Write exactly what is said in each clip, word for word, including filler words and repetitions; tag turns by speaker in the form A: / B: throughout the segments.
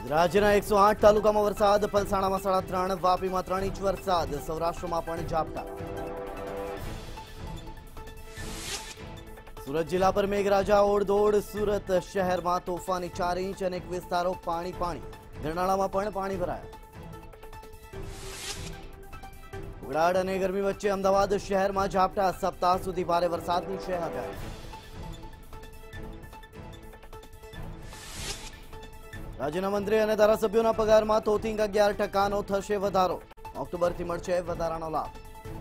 A: રાજ્યના એકસો આઠ તાલુકામાં વરસાદ, પલસાણામાં સાડા ત્રણ, વાપીમાં ત્રણ ઇંચ વરસાદ, સૌરાષ્ટ્રમાં પણ ઝાપટા. સુરત જિલ્લા પર મેઘરાજા ઓળદોડ, સુરત શહેરમાં તોફાની ચાર ઇંચ, અનેક વિસ્તારો પાણી પાણી, ગરનાળામાં પણ પાણી ભરાયા. ઉકળાટ અને ગરમી વચ્ચે અમદાવાદ શહેરમાં ઝાપટા, સપ્તાહ સુધી ભારે વરસાદની છે આગાહી. રાજ્યના મંત્રી અને ધારાસભ્યોના પગારમાં તોતિંગ અગિયાર ટકાનો થશે વધારો, ઓક્ટોબરથી મળશે વધારાનો લાભ.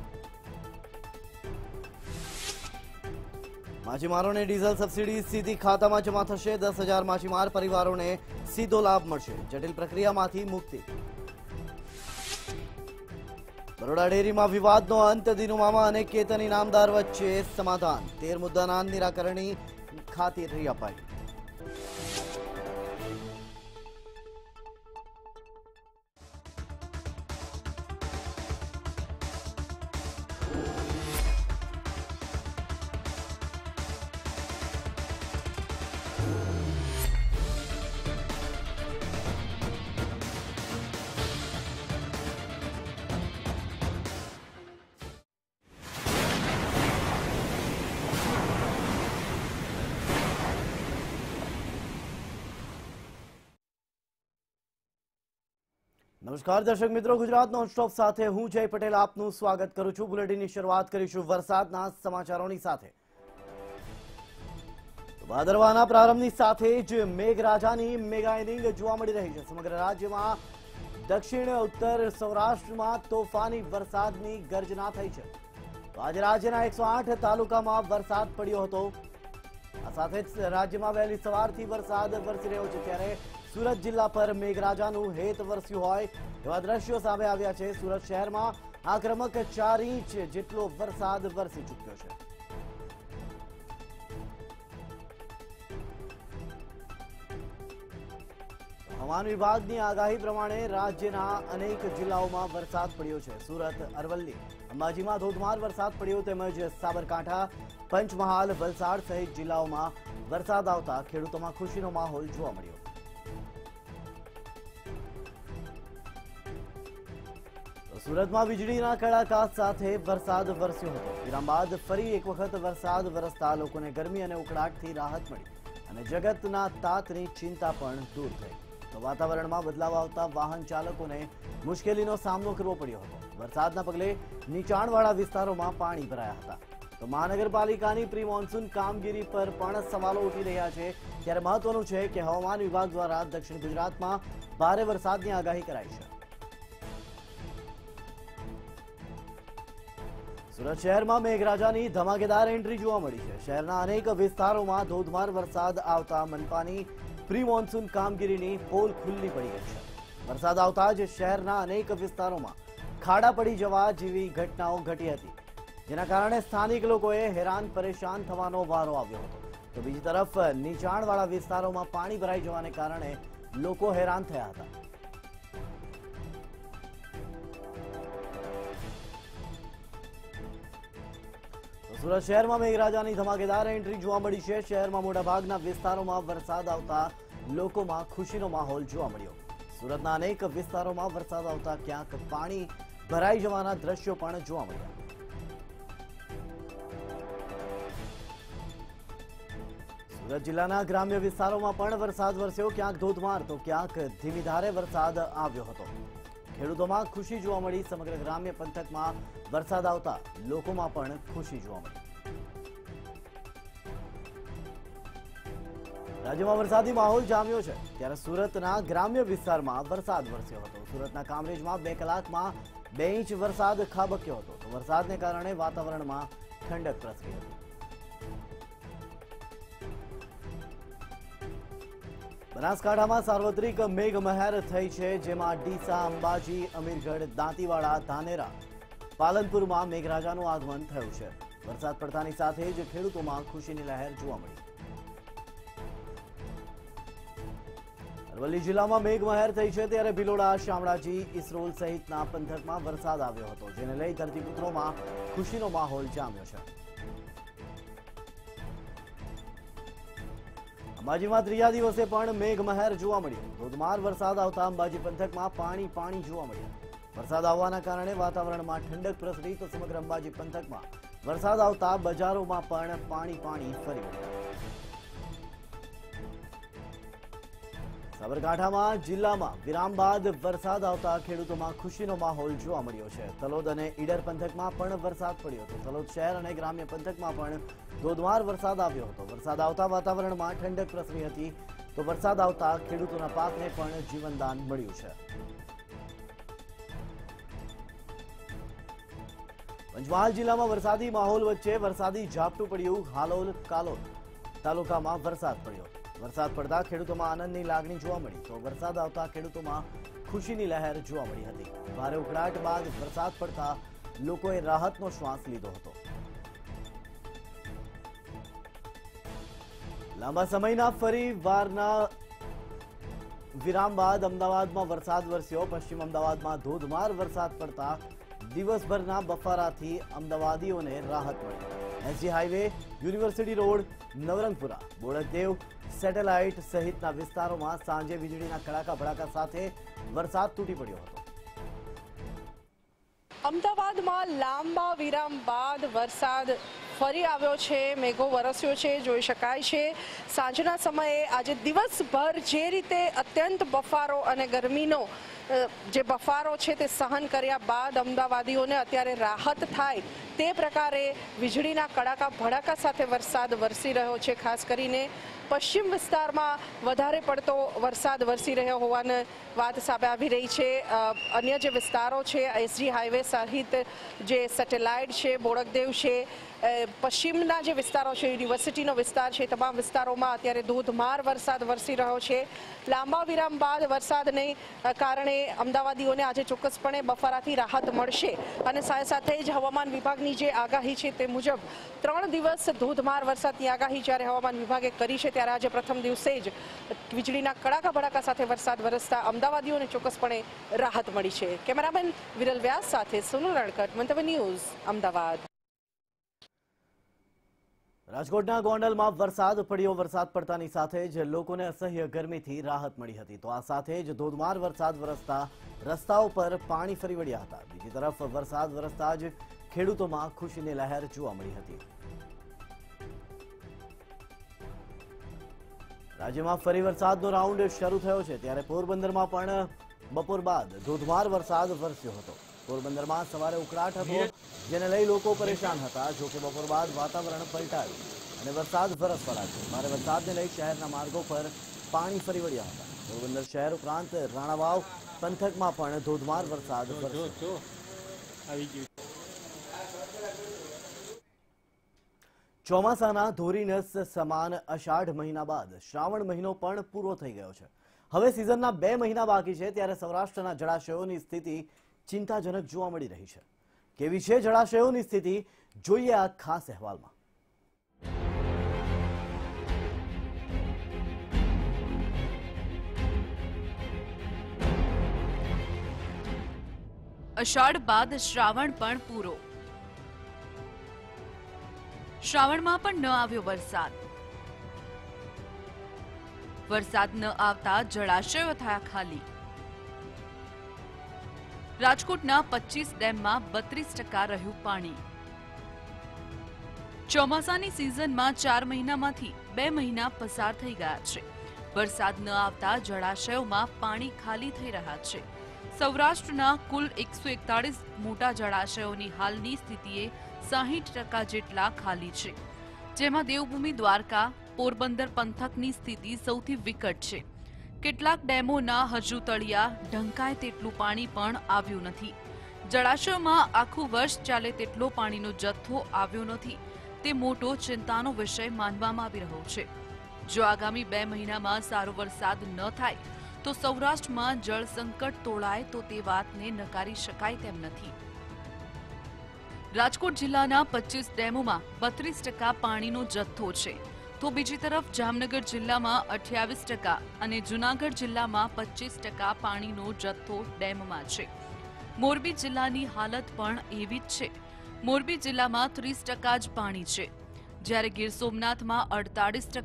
A: માછીમારોને ડીઝલ સબસિડી સીધી ખાતામાં જમા થશે, દસ હજાર માછીમાર પરિવારોને સીધો લાભ મળશે, જટિલ પ્રક્રિયામાંથી મુક્તિ. બરોડા ડેરીમાં વિવાદનો અંત, દિનુ મામા અને કેતન ઇનામદાર વચ્ચે સમાધાન, તેર મુદ્દાના નિરાકરણની ખાતરી અપાઈ. નમસ્કાર દર્શક મિત્રો, ગુજરાત નોનસ્ટોપ સાથે હું જય પટેલ આપનું સ્વાગત કરું છું. બુલેટિનની શરૂઆત કરીશું વરસાદના સમાચારોની સાથે. ભાદરવાના પ્રારંભની સાથે જ મેઘરાજાની મેગા ઇનિંગ જોવા મળી રહી છે. સમગ્ર રાજ્યમાં દક્ષિણ ઉત્તર સૌરાષ્ટ્રમાં તોફાની વરસાદની ગર્જના થઈ છે. તો આજે રાજ્યના એકસો આઠ તાલુકામાં વરસાદ પડ્યો હતો. આ સાથે જ રાજ્યમાં વહેલી સવારથી વરસાદ વરસી રહ્યો છે, ત્યારે સુરત જિલ્લા પર મેઘરાજાનું હેત વરસ્યું હોય એવા દ્રશ્યો સામે આવ્યા છે. સુરત શહેરમાં આક્રમક ચાર ઇંચ જેટલો વરસાદ વરસી ચૂક્યો છે. હવામાન વિભાગની આગાહી પ્રમાણે રાજ્યના અનેક જિલ્લાઓમાં વરસાદ પડ્યો છે. સુરત, અરવલ્લી, અંબાજીમાં ધોધમાર વરસાદ પડ્યો, તેમજ સાબરકાંઠા, પંચમહાલ, વલસાડ સહિત જિલ્લાઓમાં વરસાદ આવતા ખેડૂતોમાં ખુશીનો માહોલ જોવા મળ્યો. સુરતમાં વીજળીના કડાકા સાથે વરસાદ વરસ્યો હતો. વિરામ બાદ ફરી એક વખત વરસાદ વરસતા લોકોને ગરમી અને ઉકળાટથી રાહત મળી અને જગતના તાતની ચિંતા પણ દૂર થઈ. તો વાતાવરણમાં બદલાવ આવતા વાહન ચાલકોને મુશ્કેલીનો સામનો કરવો પડ્યો હતો. વરસાદના પગલે નીચાણવાળા વિસ્તારોમાં પાણી ભરાયા હતા. તો મહાનગરપાલિકાની પ્રી મોન્સૂન કામગીરી પર પણ સવાલો ઉઠી રહ્યા છે. ત્યારે મહત્વનું છે કે હવામાન વિભાગ દ્વારા દક્ષિણ ગુજરાતમાં ભારે વરસાદની આગાહી કરાઈ છે. સુરત શહેરમાં મેઘરાજાની ધમાકેદાર એન્ટ્રી જોવા મળી છે. શહેરના અનેક વિસ્તારોમાં ધોધમાર વરસાદ આવતા મનપાની પ્રી મોન્સૂન કામગીરીની પોલ ખુલ્લી પડી ગઈ છે. વરસાદ આવતા જ શહેરના અનેક વિસ્તારોમાં ખાડા પડી જવા જેવી ઘટનાઓ ઘટી હતી, જેના કારણે સ્થાનિક લોકોએ હેરાન પરેશાન થવાનો વારો આવ્યો હતો. તો બીજી તરફ નીચાણવાળા વિસ્તારોમાં પાણી ભરાઈ જવાને કારણે લોકો હેરાન થયા હતા. સુરત શહેરમાં મેઘરાજાની ધમાકેદાર એન્ટ્રી જોવા મળી છે. શહેરમાં મોટાભાગના વિસ્તારોમાં વરસાદ આવતા લોકોમાં ખુશીનો માહોલ જોવા મળ્યો. સુરતના અનેક વિસ્તારોમાં વરસાદ આવતા ક્યાંક પાણી ભરાઈ જવાના દ્રશ્યો પણ જોવા મળ્યા. સુરત જિલ્લાના ગ્રામ્ય વિસ્તારોમાં પણ વરસાદ વરસ્યો. ક્યાંક ધોધમાર તો ક્યાંક ધીમી ધારે વરસાદ આવ્યો હતો. ખેડૂતોમાં ખુશી જોવા મળી. સમગ્ર ગ્રામ્ય પંથકમાં વરસાદ આવતા લોકોમાં પણ ખુશી જોવા મળી. રાજ્યમાં વરસાદી માહોલ જામ્યો છે, ત્યારે સુરતના ગ્રામ્ય વિસ્તારમાં વરસાદ વરસ્યો હતો. સુરતના કામરેજમાં બે કલાકમાં બે ઇંચ વરસાદ ખાબક્યો હતો. તો વરસાદને કારણે વાતાવરણમાં ઠંડક પ્રસરી હતી. બનાસકાંઠામાં સાર્વત્રિક મેઘમહેર થઈ છે, જેમાં ડીસા, અંબાજી, અમીરગઢ, દાંતીવાડા, ધાનેરા, પાલનપુરમાં મેઘરાજાનું આગમન થયું છે. વરસાદ પડતાની સાથે જ ખેડૂતોમાં ખુશીની લહેર જોવા મળી. અરવલ્લી જિલ્લામાં મેઘમહેર થઈ છે, ત્યારે ભિલોડા, શામળાજી, ઇસરોલ સહિતના પંથકમાં વરસાદ આવ્યો હતો, જેને લઈ ધરતીપુત્રોમાં ખુશીનો માહોલ જામ્યો છે. અંબાજીમાં ત્રીજા દિવસે પણ મેઘમહેર જોવા મળ્યો। ધોધમાર વરસાદ આવતા અંબાજી પંથકમાં પાણી પાણી જોવા મળ્યા। વરસાદ આવવાના કારણે વાતાવરણમાં ઠંડક પ્રસરી તો સમગ્ર અંબાજી પંથકમાં વરસાદ આવતા બજારોમાં પણ પાણી પાણી ફરી વળ્યા। સાબરકાંઠામાં જિલ્લામાં વિરામ બાદ વરસાદ આવતા ખેડૂતોમાં ખુશીનો માહોલ જોવા મળ્યો છે। તલોદ અને ઈડર પંથકમાં પણ વરસાદ પડ્યો હતો। તલોદ શહેર અને ગ્રામ્ય પંથકમાં પણ ધોધમાર વરસાદ આવ્યો હતો। વરસાદ આવતા વાતાવરણમાં ઠંડક પ્રસરી હતી તો વરસાદ આવતા ખેડૂતોના પાકને પણ જીવનદાન મળ્યું છે। પંચમહાલ જિલ્લામાં વરસાદી માહોલ વચ્ચે વરસાદી ઝાપટું પડ્યું। હાલોલ કાલોલ તાલુકામાં વરસાદ પડ્યો। વરસાદ પડતા ખેડૂતોમાં આનંદની લાગણી જોવા મળી તો વરસાદ આવતા ખેડૂતોમાં ખુશીની લહેર જોવા મળી હતી। ભારે ઉકળાટ બાદ વરસાદ પડતા લોકોએ રાહતનો શ્વાસ લીધો હતો। લાંબા સમયના ફરી વારના વિરામ બાદ અમદાવાદમાં વરસાદ વરસ્યો। પશ્ચિમ અમદાવાદમાં ધોધમાર વરસાદ પડતા દિવસભરના બફારાથી અમદાવાદીઓને રાહત મળી। SG highway, university road, Navrangpura, Bodakdev, satellite સહિતના વિસ્તારોમાં સાંજે વીજળીના કડાકા ભડાકા સાથે વરસાદ તૂટી પડ્યો હતો।
B: અમદાવાદમાં લાંબા વિરામ બાદ વરસાદ ફરી આવ્યો છે। મેઘો વરસ્યો છે, જોઈ શકાય છે। સાંજના સમયે આજે દિવસભર જે રીતે અત્યંત બફારો અને ગરમીનો જે બફારો છે તે સહન કર્યા બાદ અમદાવાદીઓને અત્યારે રાહત થાય તે પ્રકારે વીજળીના કડાકા ભડાકા સાથે વરસાદ વરસી રહ્યો છે। ખાસ કરીને પશ્ચિમ વિસ્તારમાં વધારે પડતો વરસાદ વરસી રહ્યો હોવાની વાત સામે આવી રહી છે। અન્ય જે વિસ્તારો છે, એસજી હાઈવે સહિત જે સેટેલાઇટ છે, બોડકદેવ છે, પશ્ચિમના જે વિસ્તારો છે, યુનિવર્સિટીનો વિસ્તાર છે, તમામ વિસ્તારોમાં અત્યારે ધોધમાર વરસાદ વરસી રહ્યો છે। લાંબા વિરામ બાદ વરસાદને કારણે અમદાવાદીઓને આજે ચોક્કસપણે બફારાથી રાહત મળશે અને સાથે સાથે જ હવામાન વિભાગની જે આગાહી છે તે મુજબ ત્રણ દિવસ ધોધમાર વરસાદની આગાહી જ્યારે હવામાન વિભાગે કરી છે ત્યારે આજે પ્રથમ દિવસે જ વીજળીના કડાકા ભડાકા સાથે વરસાદ વરસતા અમદાવાદીઓને ચોક્કસપણે રાહત મળી છે। કેમેરામેન વિરલ વ્યાસ સાથે સોનલ રણકટ, મંતવ્ય ન્યૂઝ, અમદાવાદ।
A: રાજકોટના ગોંડલમાં વરસાદ પડ્યો। વરસાદ પડતાની સાથે જ લોકોને અસહ્ય ગરમીથી રાહત મળી હતી તો આ સાથે જ ધોધમાર વરસાદ વરસતા રસ્તાઓ પર પાણી ફરી વળ્યા હતા। બીજી તરફ વરસાદ વરસતા જ ખેડૂતોમાં ખુશીની લહેર જોવા મળી હતી। રાજ્યમાં ફરી વરસાદનો રાઉન્ડ શરૂ થયો છે ત્યારે પોરબંદરમાં પણ બપોર બાદ ધોધમાર વરસાદ વરસ્યો હતો। પોરબંદરમાં સવારે ઉકળાટ હતો જેને લઈ લોકો પરેશાન હતા। જોકે બપોર બાદ વાતાવરણ પલટાયું અને વરસાદ વરસવા લાગ્યો। ભારે વરસાદને લઈ શહેરના માર્ગો પર પાણી ફરી વળ્યા હતા। પોરબંદર શહેર ઉપરાંત રાણાવાવ પંથકમાં પણ ધોધમાર વરસાદ વરસ્યો। ચોમાસાના ધોરીનસ સમાન અષાઢ મહિના બાદ શ્રાવણ મહિનો પણ પૂરો થઈ ગયો છે। હવે સિઝનના બે મહિના બાકી છે ત્યારે સૌરાષ્ટ્રના જળાશયોની સ્થિતિ ચિંતાજનક જોવા મળી રહી છે। કેવી છે જળાશયોની સ્થિતિ, જોઈએ આ ખાસ અહેવાલમાં।
C: અષાઢ બાદ શ્રાવણ પણ પૂરો। શ્રાવણમાં પણ ન આવ્યો વરસાદ। વરસાદ ન આવતા જળાશયો થયા ખાલી। રાજકોટના પચીસ ડેમમાં બત્રીસ ટકા રહ્યું પાણી। ચોમાસાની સિઝનમાં ચાર મહિનામાંથી બે મહિના પસાર થઈ ગયા છે। વરસાદ ન આવતા જળાશયોમાં પાણી ખાલી થઈ રહ્યા છે। સૌરાષ્ટ્રના કુલ એકસો એકતાળીસ મોટા જળાશયોની હાલની સ્થિતિએ સાહીઠ ટકા જેટલા ખાલી છે, જેમાં દેવભૂમિ દ્વારકા, પોરબંદર પંથકની સ્થિતિ સૌથી વિકટ છે। કેટલાક ડેમોના હજુ તળિયા ઢંકાય તેટલું પાણી પણ આવ્યું નથી। જળાશયોમાં આખું વર્ષ ચાલે તેટલો પાણીનો જથ્થો આવ્યો નથી તે મોટો ચિંતાનો વિષય માનવામાં આવી રહ્યો છે। જો આગામી બે મહિનામાં સારો વરસાદ ન થાય તો સૌરાષ્ટ્રમાં જળ સંકટ તોળાય તો તે વાતને નકારી શકાય તેમ નથી। રાજકોટ જિલ્લાના પચીસ ડેમોમાં બત્રીસ ટકા પાણીનો જથ્થો છે તો બીજી તરફ જામનગર જિલ્લામાં અઠ્યાવીસ ટકા અને જૂનાગઢ જિલ્લામાં પચીસ ટકા પાણીનો જથ્થો ડેમમાં છે। મોરબી જિલ્લાની હાલત પણ એવી જ છે। મોરબી જિલ્લામાં ત્રીસ ટકા જ પાણી છે, જ્યારે ગીર સોમનાથમાં અડતાળીસ ટકા,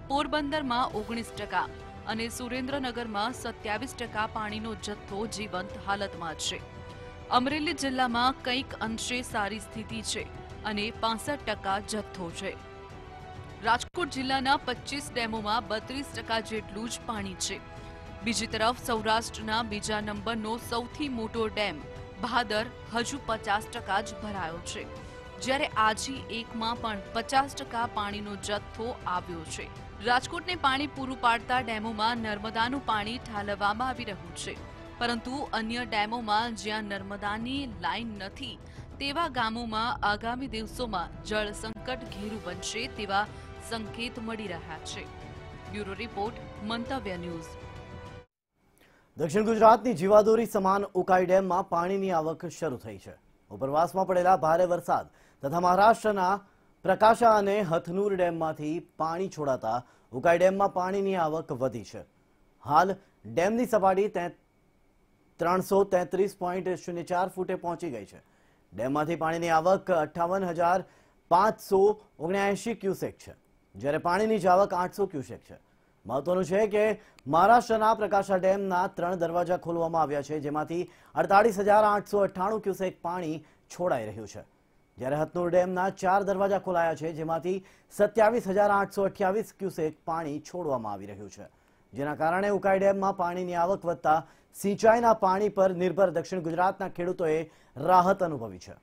C: પોરબંદરમાં ઓગણીસ ટકા અને સુરેન્દ્રનગરમાં સત્યાવીસ ટકા પાણીનો જથ્થો જીવંત હાલતમાં છે. અમરેલી જિલ્લામાં કંઈક અંશે સારી સ્થિતિ છે અને પાસઠ ટકા જથ્થો છે. રાજકોટ જિલ્લાના પચીસ ડેમોમાં બત્રીસ ટકા જેટલું જ પાણી છે. બીજી તરફ સૌરાષ્ટ્રના બીજા નંબરનો સૌથી મોટો ડેમ ભાદર હજુ પચાસ ટકા જ ભરાયો છે, જ્યારે આજી એકમાં પણ પચાસ ટકા પાણીનો જથ્થો આવ્યો છે. રાજકોટને પાણી પૂરું પાડતા ડેમોમાં નર્મદાનું પાણી ઠાલવવામાં આવી રહ્યું છે, પરંતુ અન્ય ડેમોમાં જ્યાં નર્મદાની લાઇન નથી તેવા ગામોમાં આગામી દિવસોમાં જળ સંકટ ઘેરું બનશે તેવા સંકેત મળી રહ્યા છે. Bureau report, Mantavya news.
A: દક્ષિણ ગુજરાતની જીવાદોરી સમાન ઉકાઈ ડેમમાં પાણીની આવક શરૂ થઈ છે. ઉપરવાસમાં પડેલા ભારે વરસાદ તથા મહારાષ્ટ્રના પ્રકાશા અને હથનુર ડેમમાંથી પાણી છોડાતા ઉકાઈ ડેમમાં પાણીની આવક વધી છે. હાલ ડેમની સપાટી ત્રણસો તેત્રીસ પોઈન્ટ શૂન્ય ચાર ફૂટે પહોંચી ગઈ છે. ડેમમાંથી પાણીની આવક અઠ્ઠાવન હજાર પાંચસો ઓગણ્યાએંશી ક્યુસેક છે, જ્યારે પાણીની જાવક આઠસો ક્યુસેક છે. મહત્વનું છે કે મહારાષ્ટ્રના પ્રકાશા ડેમના ત્રણ દરવાજા ખોલવામાં આવ્યા છે, જેમાંથી અડતાલીસ હજાર આઠસો અઠ્ઠાણું ક્યુસેક પાણી છોડાઈ રહ્યું છે, જ્યારે હથનુર ડેમના ચાર દરવાજા ખોલાયા છે, જેમાંથી સત્યાવીસ હજાર આઠસો અઠ્યાવીસ ક્યુસેક પાણી છોડવામાં આવી રહ્યું છે, જેના કારણે ઉકાઈ ડેમમાં પાણીની આવક વધતા સિંચાઈના પાણી પર નિર્ભર દક્ષિણ ગુજરાતના ખેડૂતોએ રાહત અનુભવી છે.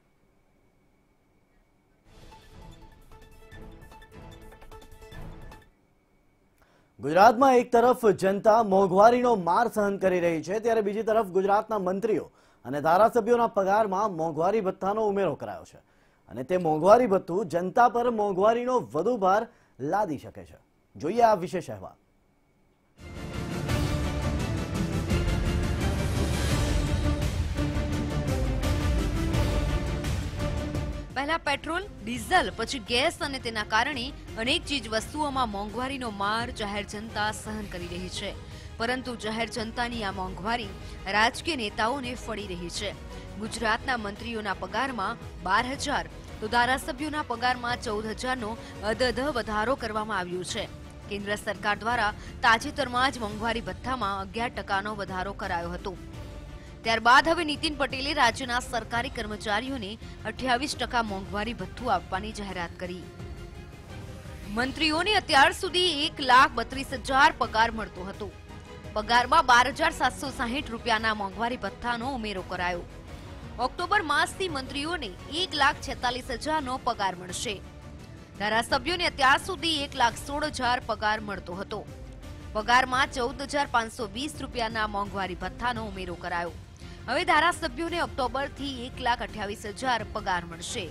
A: ગુજરાતમાં એક તરફ જનતા મોંઘવારીનો માર સહન કરી રહી છે, ત્યારે બીજી તરફ ગુજરાતના મંત્રીઓ અને ધારાસભ્યોના પગારમાં મોંઘવારી ભથ્થાનો ઉમેરો કરાયો છે, અને તે મોંઘવારી ભથ્થું જનતા પર મોંઘવારીનો વધુ ભાર લાદી શકે છે. જોઈએ આ વિશેષ અહેવાલ.
D: પહેલા પેટ્રોલ, ડીઝલ, પછી ગેસ અને તેના કારણે અનેક ચીજ વસ્તુઓમાં મોંઘવારીનો માર જાહેર જનતા સહન કરી રહી છે. પરંતુ જાહેર જનતાની આ મોંઘવારી રાજકીય નેતાઓને ફળી રહી છે. ગુજરાતના મંત્રીઓના પગારમાં બાર હજાર તો ધારાસભ્યોના પગારમાં ચૌદ હજારનો અધધ વધારો કરવામાં આવ્યો છે. કેન્દ્ર સરકાર દ્વારા તાજેતરમાં જ મોંઘવારી ભથ્થામાં અગિયાર ટકાનો વધારો કરાયો હતો. ત્યારબાદ હવે નીતિન પટેલે રાજ્યના સરકારી કર્મચારીઓને અઠ્યાવીસ ટકા મોંઘવારી ભથ્થું આપવાની જાહેરાત કરી. મંત્રીઓને અત્યાર સુધી એક લાખ બત્રીસ હજાર પગાર મળતો હતો. પગારમાં બાર હજાર સાતસો સાહીઠ રૂપિયાના મોંઘવારી ભથ્થાનો ઉમેરો કરાયો. ઓક્ટોબર માસથી મંત્રીઓને એક લાખ છેતાલીસ હજારનો પગાર મળશે. ધારાસભ્યોને અત્યાર સુધી એક લાખ સોળ હજાર પગાર મળતો હતો. પગારમાં ચૌદ હજાર પાંચસો વીસ રૂપિયાના મોંઘવારી ભથ્થાનો ઉમેરો કરાયો. હવે ધારાસભ્યોને ઓક્ટોબરથી એક લાખ અઠ્યાવીસ હજાર પગાર મળશે.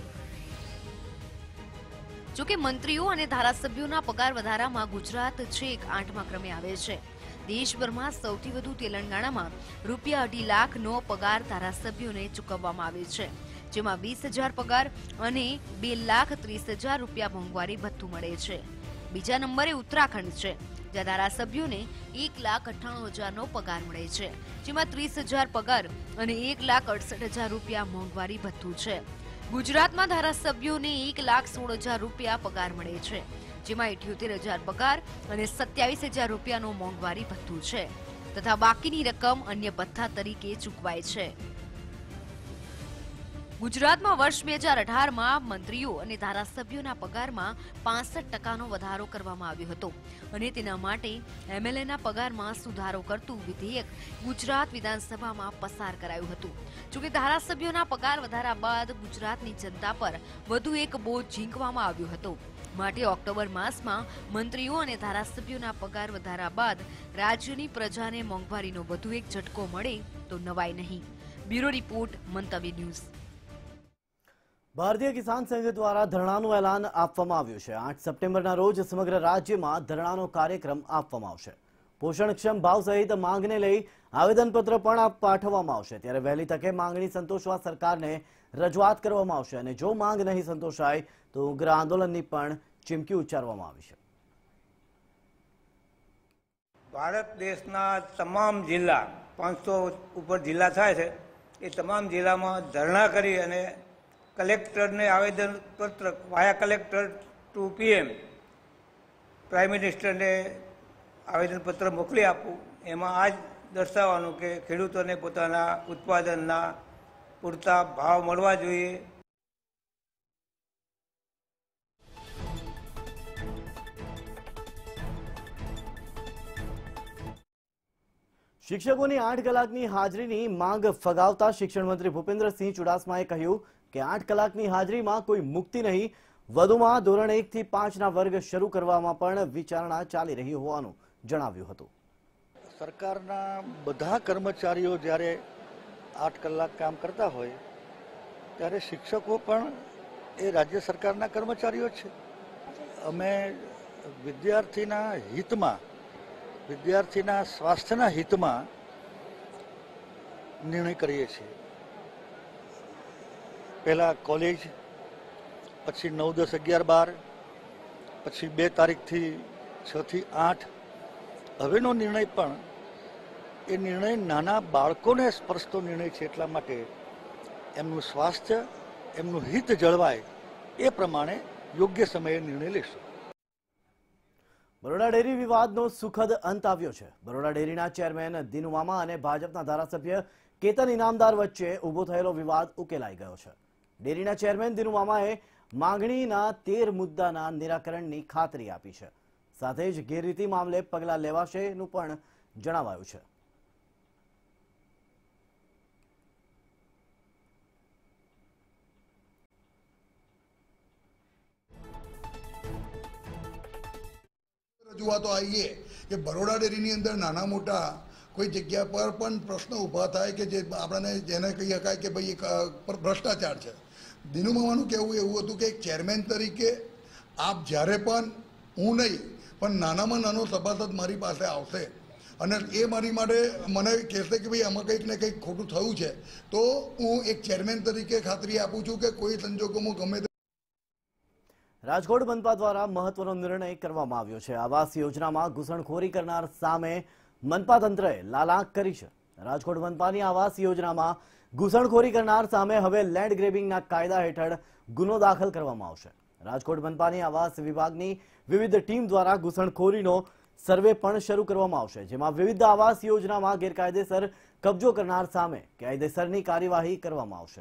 D: જોકે મંત્રીઓ અને ધારાસભ્યોના પગાર વધારામાં ગુજરાત છેક આઠમા ક્રમે આવે છે. દેશભરમાં સૌથી વધુ તેલંગાણામાં રૂપિયા અઢી લાખનો પગાર ધારાસભ્યોને ચૂકવવામાં આવે છે, જેમાં વીસ હજાર પગાર અને બે લાખ ત્રીસ હજાર રૂપિયા મોંઘવારી ભથ્થું મળે છે. બીજા નંબરે ઉત્તરાખંડ છે, જ્યાં ધારાસભ્યોને એક લાખ અઠ્ઠાણું હજારનો પગાર મળે છે, જેમાં ત્રીસ હજાર પગાર અને એક લાખ અડસઠ હજાર રૂપિયા મોંઘવારી ભથ્થું છે. ગુજરાતમાં ધારાસભ્યોને એક લાખ સોળ હજાર રૂપિયા પગાર મળે છે, જેમાં અઠ્યોતેર હજાર પગાર અને સત્યાવીસ હજાર રૂપિયાનું મોંઘવારી ભથ્થું છે, તથા બાકીની રકમ અન્ય ભથ્થા તરીકે ચૂકવાય છે. ગુજરાતમાં વર્ષ બે હજાર અઢારમાં મંત્રીઓ અને ધારાસભ્યોના પગારમાં પાસઠ ટકાનો વધારો કરવામાં આવ્યો હતો, અને તેના માટે એમએલએના પગારમાં સુધારો કરતું વિધેયક ગુજરાત વિધાનસભામાં પસાર કરાયું હતું. જોકે ધારાસભ્યોના પગાર વધારા બાદ ગુજરાતની જનતા પર વધુ એક બોજ ઝીંકવામાં આવ્યો હતો. માટે ઓક્ટોબર માસમાં મંત્રીઓ અને ધારાસભ્યોના પગાર વધારા બાદ રાજ્યની પ્રજાને મોંઘવારીનો વધુ એક ઝટકો મળે તો નવાઈ નહીં. Bureau report, Mantavya news.
A: Bharatiya Kisan સંઘ દ્વારા ધરણાનું એલાન આપવામાં આવ્યું છે. આઠ સપ્ટેમ્બરના રોજ સમગ્ર રાજ્યમાં ધરણાનો કાર્યક્રમ આપવામાં આવશે. પોષણક્ષમ ભાવ સહિત માંગને લઈ આવેદનપત્ર પણ પાઠવવામાં આવશે. ત્યારે વહેલી તકે માંગણી સંતોષવા સરકારને રજૂઆત કરવામાં આવશે, અને જો માંગ નહીં સંતોષાય તો ઉગ્ર આંદોલનની પણ ચીમકી ઉચ્ચારવામાં આવી છે.
E: ભારત દેશના તમામ જિલ્લા પાંચસો ઉપર જિલ્લા થાય છે, એ તમામ જિલ્લામાં ધરણા કરી અને કલેક્ટરને આવેદનપત્ર via collector to PM prime મિનિસ્ટરને આવેદનપત્ર મોકલી આપું. એમાં આ જ દર્શાવવાનું કે ખેડૂતોને પોતાના ઉત્પાદનના પૂરતા ભાવ મળવા જોઈએ.
A: શિક્ષકોની આઠ કલાકની હાજરીની માંગ ફગાવતા શિક્ષણ મંત્રી ભૂપેન્દ્રસિંહ ચુડાસમાએ કહ્યું કે આઠ કલાકની હાજરીમાં કોઈ મુક્તિ નહીં, વધુમાં ધોરણ એક થી પાંચના વર્ગ શરૂ કરવામાં પણ વિચારણા ચાલી રહી હોવાનું જણાવ્યું હતું.
F: સરકારના બધા કર્મચારીઓ જ્યારે આઠ કલાક કામ કરતા હોય ત્યારે શિક્ષકો પણ એ રાજ્ય સરકારના કર્મચારીઓ છે. અમે વિદ્યાર્થીના હિતમાં, વિદ્યાર્થીના સ્વાસ્થ્યના હિતમાં નિર્ણય કરીએ છીએ. પહેલાં કોલેજ, પછી નવ દસ અગિયાર બાર, પછી બે તારીખથી છ થી આઠ. હવેનો નિર્ણય પણ એ નિર્ણય નાના બાળકોને સ્પર્શતો નિર્ણય છે. એટલા માટે એમનું સ્વાસ્થ્ય, એમનું હિત જળવાય એ પ્રમાણે યોગ્ય સમયે નિર્ણય લેશું.
A: બરોડા ડેરી વિવાદનો સુખદ અંત આવ્યો છે. બરોડા ડેરીના ચેરમેન દિનુ મામા અને ભાજપના ધારાસભ્ય કેતન ઇનામદાર વચ્ચે ઉભો થયેલો વિવાદ ઉકેલાઈ ગયો છે. ડેરીના ચેરમેન દિનુ મામાએ માંગણીના તેર મુદ્દાના નિરાકરણની ખાતરી આપી છે. સાથે જ ગેરરીતિ મામલે પગલાં લેવાશેનું પણ જણાવાયું છે.
G: રજૂઆતો આવીએ કે બરોડા ડેરીની અંદર નાના મોટા કોઈ જગ્યા પર પણ પ્રશ્ન ઊભા થાય કે જે આપણને જેને કહી શકાય કે ભાઈ ભ્રષ્ટાચાર છે. દિનુ મામાનું કહેવું એવું હતું કે એક ચેરમેન તરીકે આપ જ્યારે પણ, હું નહીં પણ નાનામાં નાનો સભાસદ મારી પાસે આવશે અને એ મારી માટે મને કહેશે કે ભાઈ આમાં કંઈક ને કંઈક ખોટું થયું છે, તો હું એક ચેરમેન તરીકે ખાતરી આપું છું કે કોઈ સંજોગોમાં ગમે તે.
A: રાજકોટ મનપા દ્વારા મહત્વનો નિર્ણય કરવામાં આવ્યો છે. આવાસ યોજનામાં ઘૂસણખોરી કરનાર સામે મનપા તંત્રએ લાલાંક કરી છે. રાજકોટ મનપાની આવાસ યોજનામાં ઘૂસણખોરી કરનાર સામે હવે લેન્ડ ગ્રેબિંગના કાયદા હેઠળ ગુનો દાખલ કરવામાં આવશે. રાજકોટ મનપાની આવાસ વિભાગની વિવિધ ટીમ દ્વારા ઘૂસણખોરીનો સર્વે પણ શરૂ કરવામાં આવશે, જેમાં વિવિધ આવાસ યોજનામાં ગેરકાયદેસર કબજો કરનાર સામે કાયદેસરની કાર્યવાહી કરવામાં આવશે.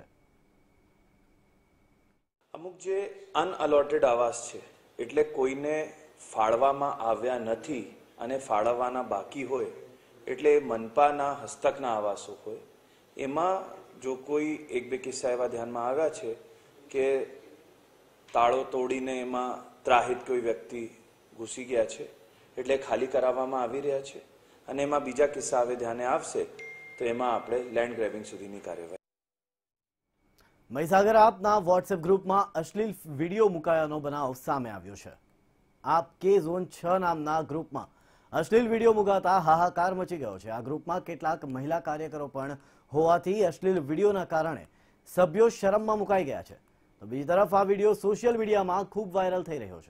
H: અમુક જે અનઅલોટેડ આવાસ છે, એટલે કોઈને ફાળવામાં આવ્યા નથી અને ફાળવવાના બાકી હોય, એટલે મનપાના હસ્તકના આવાસો હોય, એમાં જો કોઈ એક બે કિસ્સા એવા ધ્યાનમાં આવ્યા છે કે તાળો તોડીને એમાં ત્રાહિત કોઈ વ્યક્તિ ઘૂસી ગયા છે, એટલે ખાલી કરાવવામાં આવી રહ્યા છે. અને એમાં બીજા કિસ્સા હવે ધ્યાને આવશે તો એમાં આપણે લેન્ડ ગ્રેબિંગ સુધીની કાર્યવાહી.
A: મહીસાગર આપના વોટ્સએપ ગ્રુપમાં અશ્લીલ વિડીયો મુકાયાનો બનાવ સામે આવ્યો છે. આપ કે ઝોન છ નામના ગ્રુપમાં અશ્લીલ વિડીયો મુકાતા હાહાકાર મચી ગયો છે. આ ગ્રુપમાં કેટલાક મહિલા કાર્યકરો પણ હોવાથી અશ્લીલ વિડીયોના કારણે સભ્યો શરમમાં મુકાઈ ગયા છે. તો બીજી તરફ આ વિડીયો સોશિયલ મીડિયામાં ખૂબ વાયરલ થઈ રહ્યો છે.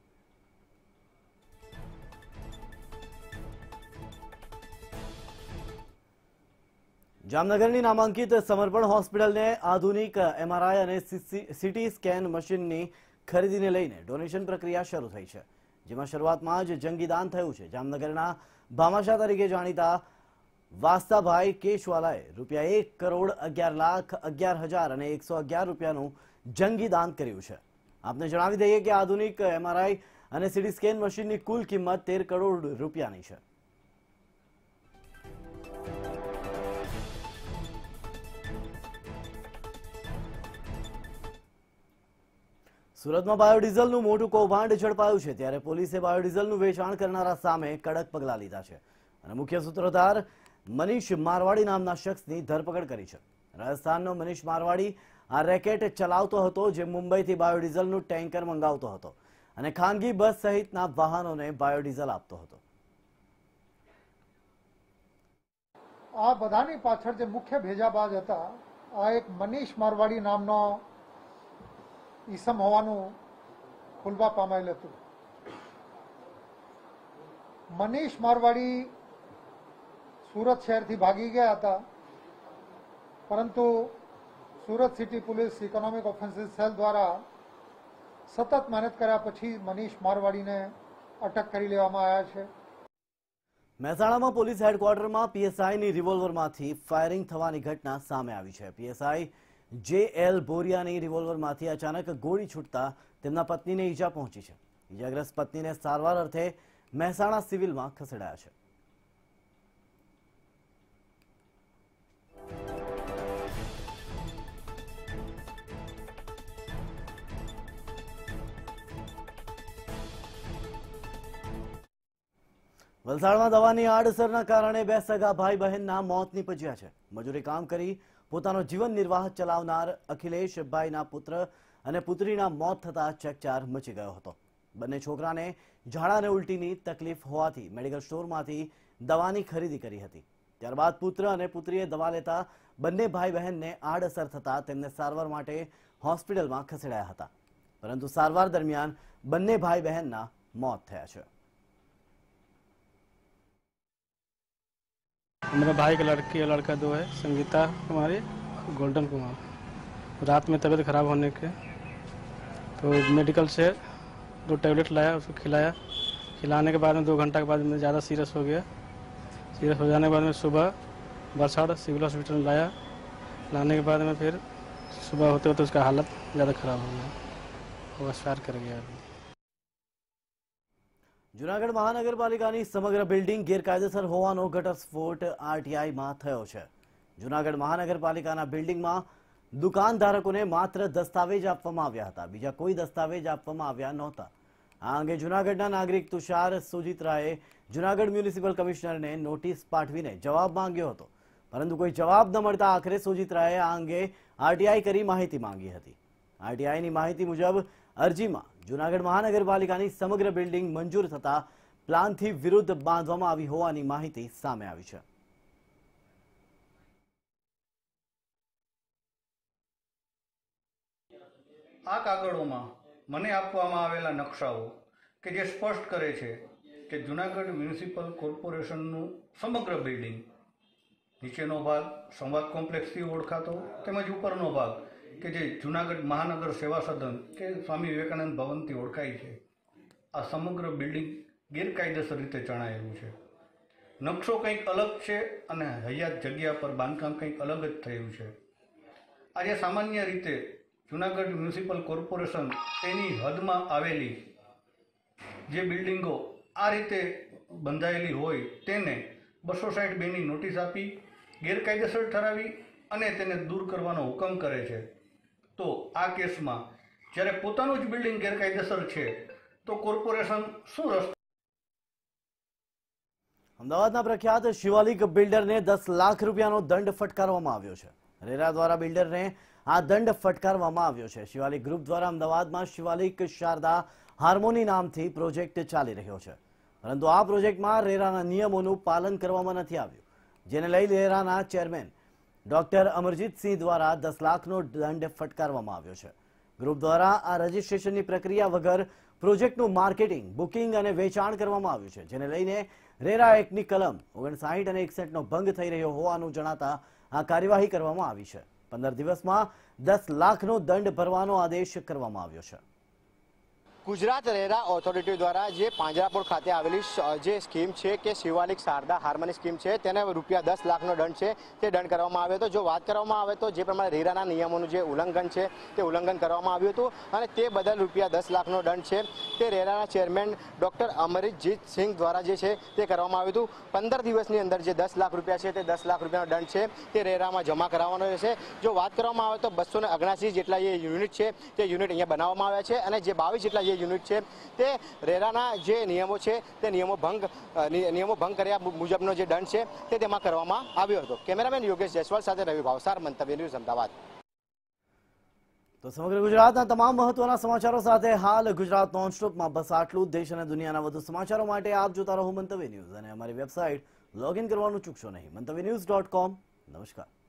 A: જામનગરની નામાંકિત સમર્પણ હોસ્પિટલને આધુનિક એમઆરઆઈ અને સીટી સ્કેન મશીનની ખરીદીને લઈને ડોનેશન પ્રક્રિયા શરૂ થઈ છે, જેમાં શરૂઆતમાં જ જંગી દાન થયું છે. જામનગરના ભામાશા તરીકે જાણીતા વાસ્તાભાઈ કેશવાલાએ રૂપિયા એક કરોડ અગિયાર લાખ અગિયાર હજાર અને એકસો અગિયાર રૂપિયાનું જંગી દાન કર્યું છે. આપને જણાવી દઈએ કે આધુનિક એમઆરઆઈ અને સીટી સ્કેન મશીનની કુલ કિંમત તેર કરોડ રૂપિયાની છે. સુરતમાં બાયોડીઝલનું મોટું કૌભાંડ ઝડપાયું છે, ત્યારે પોલીસે બાયોડીઝલનું વેચાણ કરનારા સામે કડક પગલાં લીધા છે અને મુખ્ય સૂત્રધાર મનીષ મારવાડી નામના શખ્સની ધરપકડ કરી છે. રાજસ્થાનનો મનીષ મારવાડી આ રેકેટ ચલાવતો હતો, જે મુંબઈથી બાયોડીઝલનું ટેન્કર મંગાવતો હતો અને ખાનગી બસ સહિતના વાહનોને બાયોડીઝલ આપતો હતો.
I: આ બધાની પાછળ જે મુખ્ય ભેજાબાજ હતા, આ એક મનીષ મારવાડી નામનો ઈસમ હોવાનું ખુલવા પામેલ હતું. મનીષ મારવાડી સુરત શહેરથી ભાગી ગયા હતા, પરંતુ Surat city police economic offences cell દ્વારા સતત મહેનત કર્યા પછી મનીષ મારવાડીને અટક કરી લેવામાં આવ્યા છે.
A: મહેસાણામાં પોલીસ હેડક્વાર્ટરમાં પીએસઆઈની રિવોલ્વરમાંથી ફાયરિંગ થવાની ઘટના સામે આવી છે. પીએસઆઈ જે એલ બોરિયાની રિવોલ્વરમાંથી અચાનક ગોળી છૂટતા તેમના પત્નીને ઈજા પહોંચી છે. ઈજાગ્રસ્ત પત્નીને સારવાર અર્થે મહેસાણા સિવિલમાં ખસેડાયા છે. વલસાડમાં દવાની આડઅસરના કારણે બે સગા ભાઈ બહેનના મોત નીપજ્યા છે. મજૂરી કામ કરી પોતાનો જીવન નિર્વાહ ચલાવનાર અખિલેશભાઈના પુત્ર અને પુત્રીના મોત થતા ચકચાર મચી ગયો હતો. બંને છોકરાને ઝાડા અને ઉલટીની તકલીફ હોવાથી મેડિકલ સ્ટોરમાંથી દવાની ખરીદી કરી હતી. ત્યારબાદ પુત્ર અને પુત્રીએ દવા લેતા બંને ભાઈ બહેનને આડઅસર થતા તેમને સારવાર માટે હોસ્પિટલમાં ખસેડાયા હતા, પરંતુ સારવાર દરમિયાન બંને ભાઈ બહેનના મોત થયા છે.
J: मेरा भाई का लड़की है, लड़का दो है, संगीता कुमारी, गोल्डन कुमार. रात में तबीयत खराब होने के तो मेडिकल से दो टैबलेट लाया, उसको खिलाया. खिलाने के बाद में दो घंटा के बाद में ज़्यादा सीरियस हो गया. सीरियस हो जाने के बाद में सुबह बरसाड़ सिविल हॉस्पिटल में लाया. लाने के बाद में फिर सुबह होते होते उसका हालत ज़्यादा ख़राब हो गया, वो एक्सपायर कर गया.
A: જૂનાગઢ મહાનગરપાલિકાની સમગ્ર બિલ્ડિંગ ગેરકાયદેસર હોવાનો ઘટસ્ફોટ આરટીઆઈમાં થયો છે. જૂનાગઢ મહાનગરપાલિકાના બિલ્ડિંગમાં દુકાનધારકોને માત્ર દસ્તાવેજ આપવામાં આવ્યા હતા, બીજા કોઈ દસ્તાવેજ આપવામાં આવ્યા નહોતા. આ અંગે જૂનાગઢના નાગરિક તુષાર સુજીત્રાએ જૂનાગઢ મ્યુનિસિપલ કમિશનરને નોટિસ પાઠવીને જવાબ માંગ્યો હતો, પરંતુ કોઈ જવાબ ન મળતા આખરે સુજીત્રાએ આ અંગે આરટીઆઈ કરી માહિતી માંગી હતી. આરટીઆઈની માહિતી મુજબ અરજીમાં જૂનાગઢ મહાનગરપાલિકાની સમગ્ર બિલ્ડિંગ મંજૂર થતા પ્લાનથી વિરુદ્ધ બાંધવામાં આવી હોવાની માહિતી સામે આવી છે.
F: આ કાગળોમાં મને આપવામાં આવેલા નકશાઓ કે જે સ્પષ્ટ કરે છે કે જૂનાગઢ મ્યુનિસિપલ કોર્પોરેશનનું સમગ્ર બિલ્ડિંગ, નીચેનો ભાગ સંવાદ કોમ્પ્લેક્સથી ઓળખાતો તેમજ ઉપરનો ભાગ કે જે જૂનાગઢ મહાનગર સેવા સદન કે સ્વામી વિવેકાનંદ ભવનથી ઓળખાય છે, આ સમગ્ર બિલ્ડિંગ ગેરકાયદેસર રીતે ચણાયેલું છે. નકશો કંઈક અલગ છે અને હયાત જગ્યા પર બાંધકામ કંઈક અલગ જ થયું છે. આજે સામાન્ય રીતે જૂનાગઢ મ્યુનિસિપલ કોર્પોરેશન તેની હદમાં આવેલી જે બિલ્ડિંગો આ રીતે બંધાયેલી હોય તેને બસો સાઠ બેની નોટિસ આપી ગેરકાયદેસર ઠરાવી અને તેને દૂર કરવાનો હુકમ કરે છે. તો આ કેસમાં જ્યારે પોતાનું જ બિલ્ડિંગ ગેરકાયદેસર છે તો કોર્પોરેશન શું રસ્તો?
A: અમદાવાદના પ્રખ્યાત શિવાલિક બિલ્ડરને દસ લાખ રૂપિયાનો દંડ ફટકારવામાં આવ્યો છે. રેરા દ્વારા બિલ્ડરને આ દંડ ફટકારવામાં આવ્યો છે. શિવાલિક ગ્રુપ દ્વારા અમદાવાદમાં શિવાલિક શારદા હાર્મોની નામથી પ્રોજેક્ટ ચાલી રહ્યો છે, પરંતુ આ પ્રોજેક્ટમાં રેરાના નિયમોનું પાલન કરવામાં નથી આવ્યું, જેને લઈ રેરાના ચેરમેન ડોક્ટર અમરજીતસિંહ દ્વારા દસ લાખનો દંડ ફટકારવામાં આવ્યો છે. ગ્રુપ દ્વારા આ રજીસ્ટ્રેશનની પ્રક્રિયા વગર પ્રોજેક્ટનું માર્કેટિંગ, બુકિંગ અને વેચાણ કરવામાં આવ્યું છે, જેને લઈને રેરા એક્ટની કલમ ઓગણસાઠ અને એકસઠનો ભંગ થઈ રહ્યો હોવાનું જણાતા આ કાર્યવાહી કરવામાં આવી છે. પંદર દિવસમાં દસ લાખનો દંડ ભરવાનો આદેશ કરવામાં આવ્યો છે.
K: ગુજરાત રેરા ઓથોરિટી દ્વારા જે પાંજરાપોળ ખાતે આવેલી જે સ્કીમ છે કે શિવાલિક શારદા હાર્મોની સ્કીમ છે તેને રૂપિયા દસ લાખનો દંડ છે તે દંડ કરવામાં આવ્યો હતો. જો વાત કરવામાં આવે તો જે પ્રમાણે રેરાના નિયમોનું જે ઉલ્લંઘન છે તે ઉલ્લંઘન કરવામાં આવ્યું હતું અને તે બદલ રૂપિયા દસ લાખનો દંડ છે તે રેરાના ચેરમેન ડોક્ટર અમરજીત સિંહ દ્વારા જે છે તે કરવામાં આવ્યું હતું. પંદર દિવસની અંદર જે દસ લાખ રૂપિયા છે તે દસ લાખ રૂપિયાનો દંડ છે તે રેરામાં જમા કરાવવાનો રહેશે. જો વાત કરવામાં આવે તો બસો ને અગણાસી જેટલા જે યુનિટ છે તે યુનિટ અહીંયા બનાવવામાં આવ્યા છે અને જે બાવીસ જેટલા યુનિટ છે તે રેરાના જે નિયમો છે તે નિયમો ભંગ નિયમો ભંગ કર્યા મુજબનો જે દંડ છે તે તેમાં કરવામાં આવ્યો હતો. કેમેરામેન યોગેશ જયસ્વાલ સાથે રવિ ભાવસાર, મંતવ્ય ન્યૂઝ, અમદાવાદ.
A: તો સમગ્ર ગુજરાતના તમામ મહત્વના સમાચારો સાથે હાલ ગુજરાત નોનસ્ટોપમાં બસ આટલું. દેશ અને દુનિયાના વધુ સમાચારો માટે આપ જોતા રહો મંતવ્ય ન્યૂઝ અને અમારી વેબસાઇટ લોગ ઇન કરવાનું ચૂકશો નહીં. મંતવ્ય ન્યૂઝ ડોટ કોમ. નમસ્કાર.